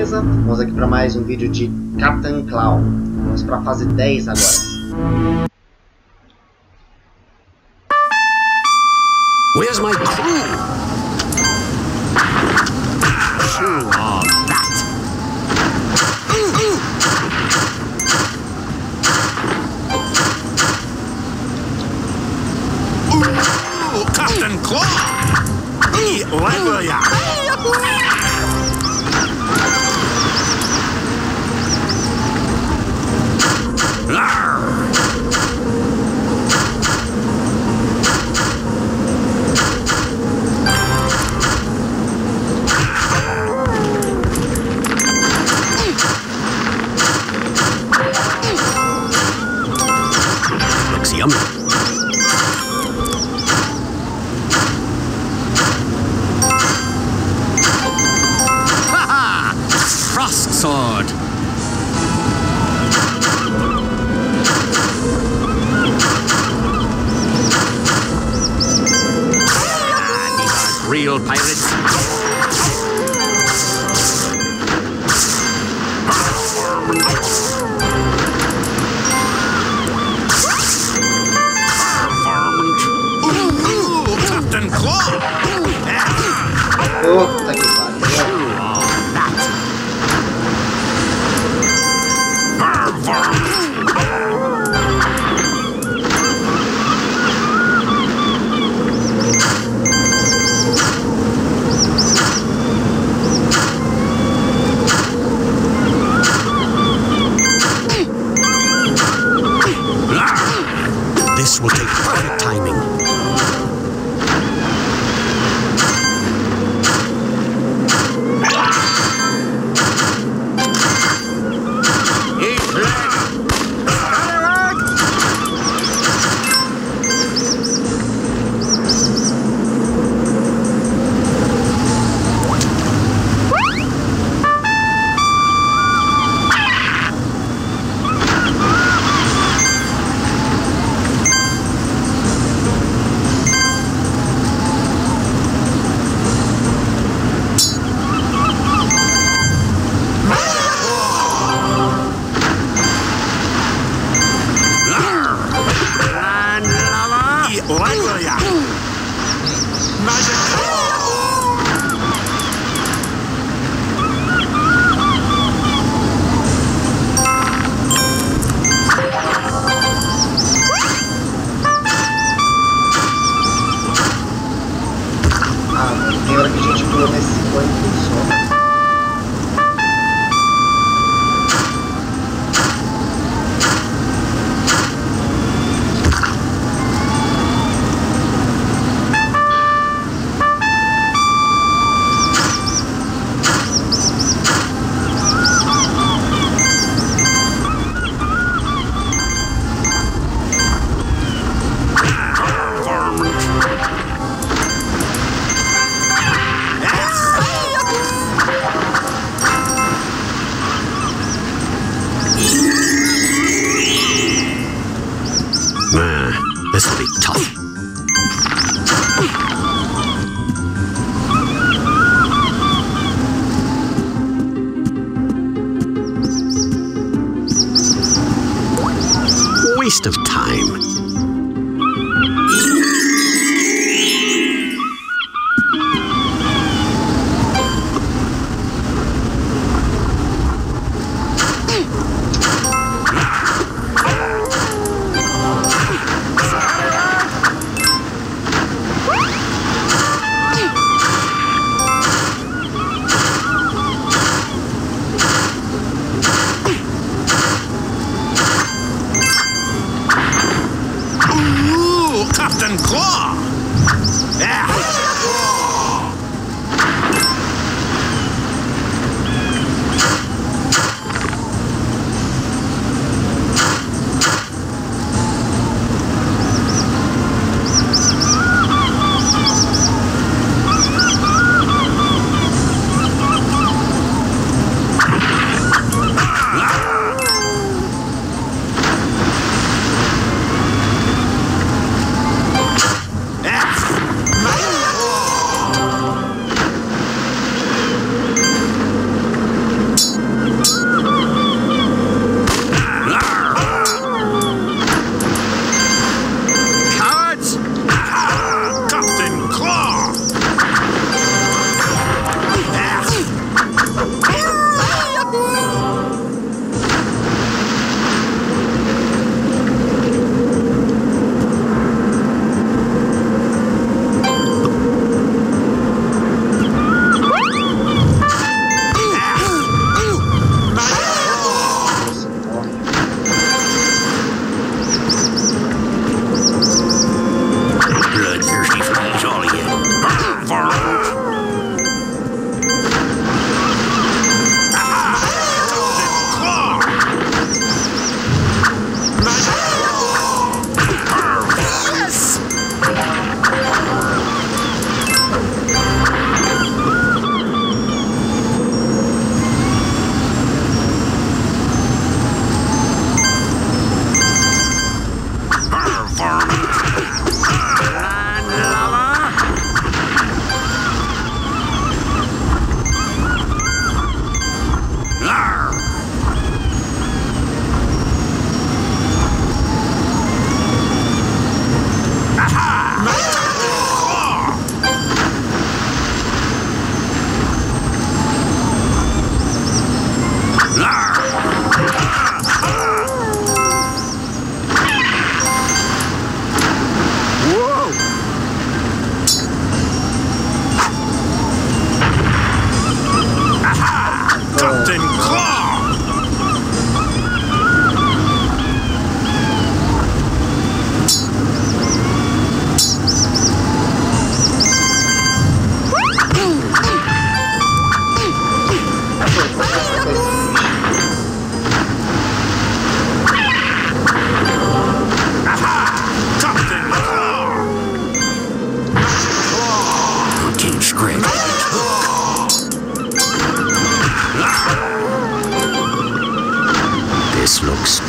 beleza? Vamos aqui para mais um vídeo de Captain Claw. Vamos para a fase 10 agora. Where's my crew? Chew on that. Captain Claw! Level ya! Looks yummy. Frost sword. These aren't real pirates. Captain Claw. Puta que pariu. This will take perfect timing. Tem hora que a gente pula nesse banco só. This will be tough. Waste of time.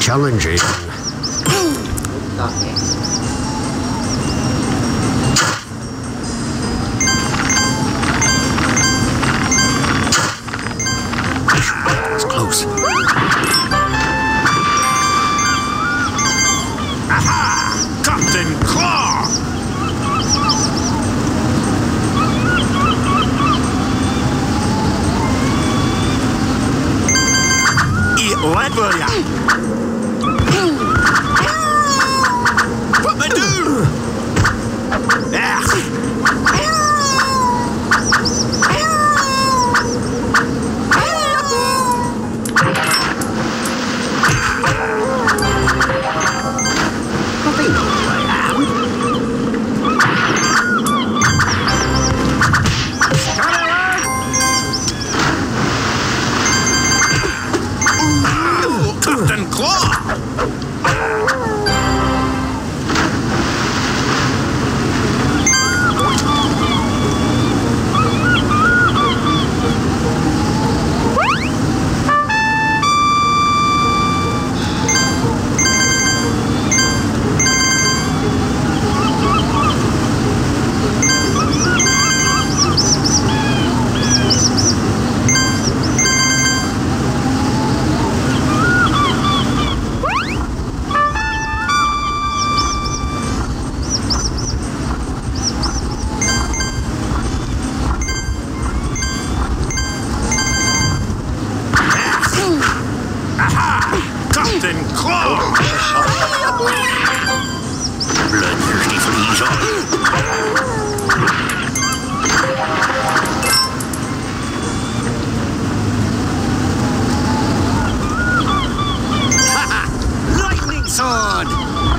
challenging. Puta merda. That was close. Aha! Captain Claw! Level ya! What they do? Well, they know who I am. Captain Claw! Captain Claw! Bloodthirsty fleas all. Lightning sword!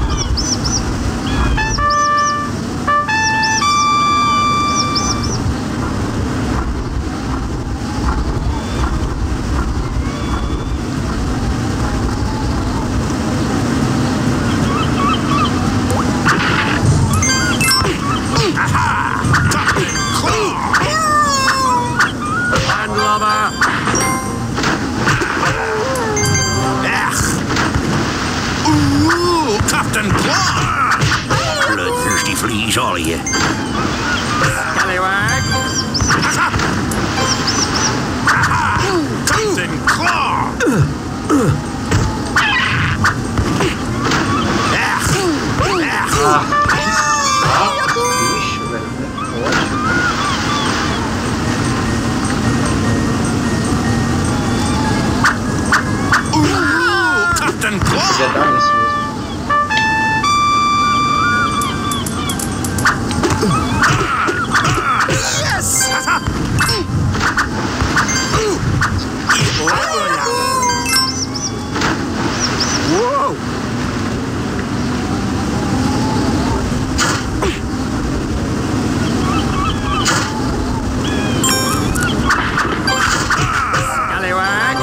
Captain Claw! Bloodthirsty fleas, all of you. Scallywag! Captain Claw! Bicho, velho, como é que pode? Captain Claw! Podia dar nisso mesmo. Yes! Whoa! Scallywag!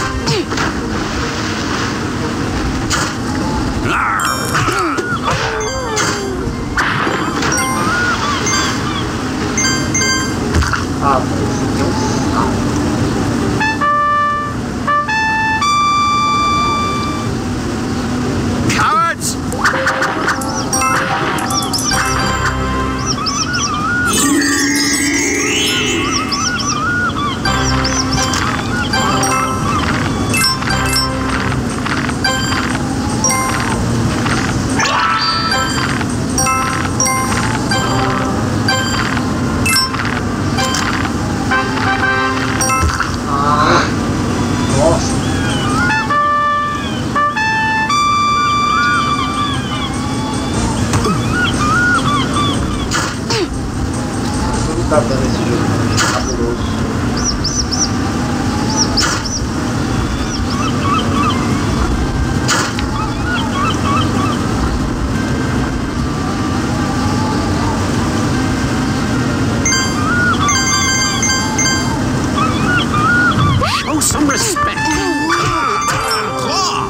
Ah, mas esse aqui é um saco. Cowards! Nossa. Tudo tá dando esse jogo, é cabuloso. Show some respect. Captain Claw!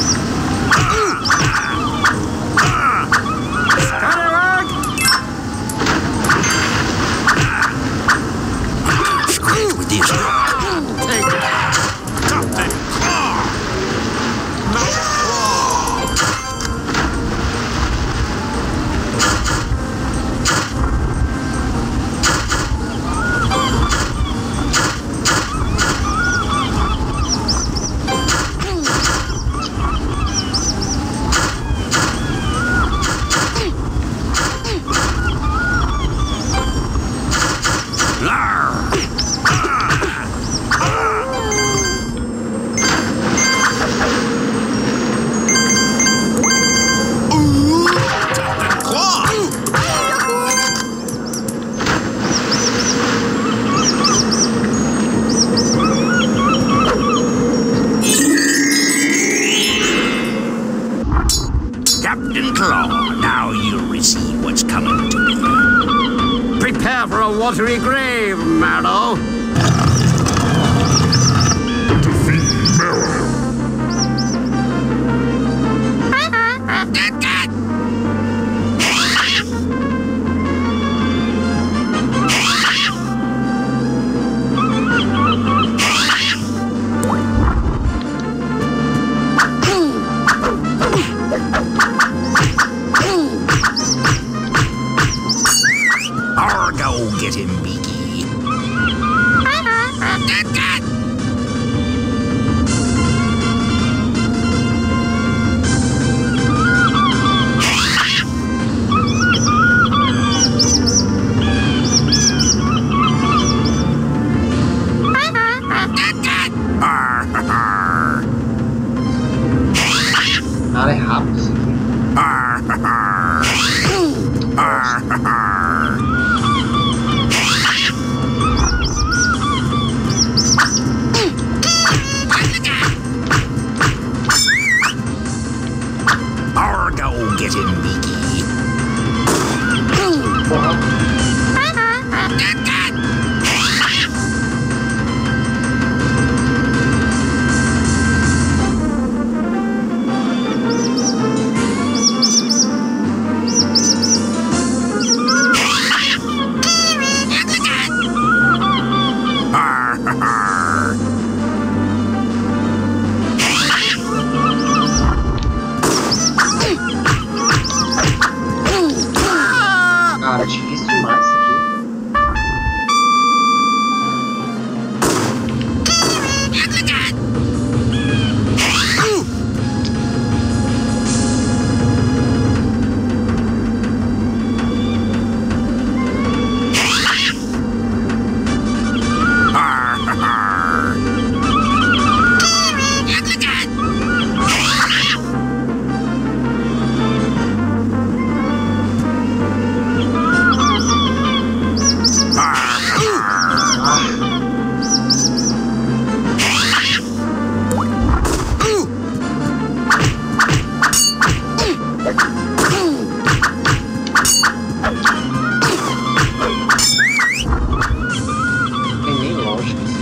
Scallywag! claw. Now you'll receive what's coming to you. Prepare for a watery grave, Marrow. Defeat Marrow. Argo, get him, Beaky. Cara, é rápido isso aqui. Argo, get him, Beaky. Porra. Cara, difícil demais isso aqui. Tem nem lógica isso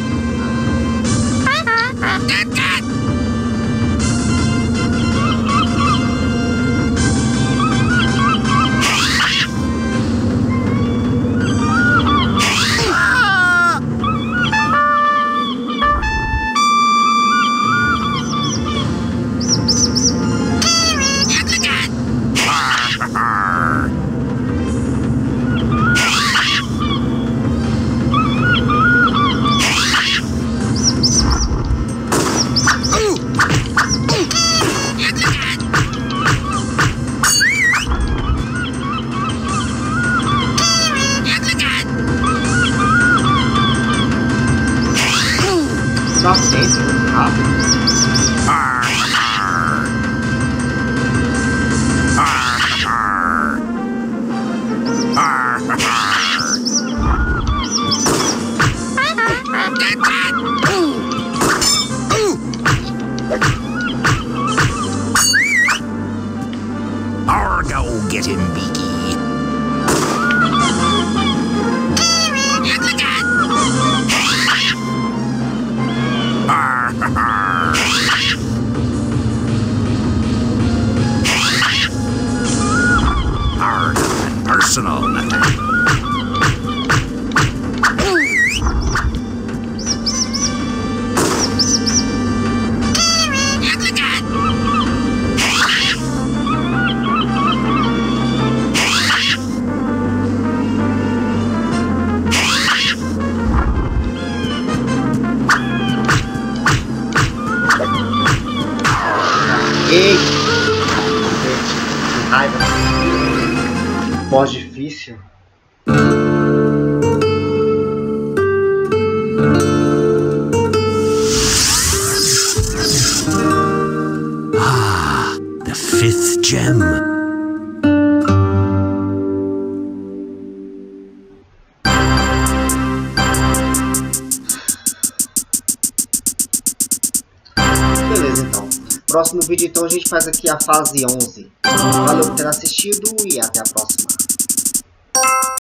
Só pensa muito rápido. Argo, get him, Beaky. Argo, personal attack. Eita! Que raiva. Boss difícil. The fifth gem. Beleza, então. próximo vídeo então a gente faz aqui a fase 11. Valeu por ter assistido e até a próxima.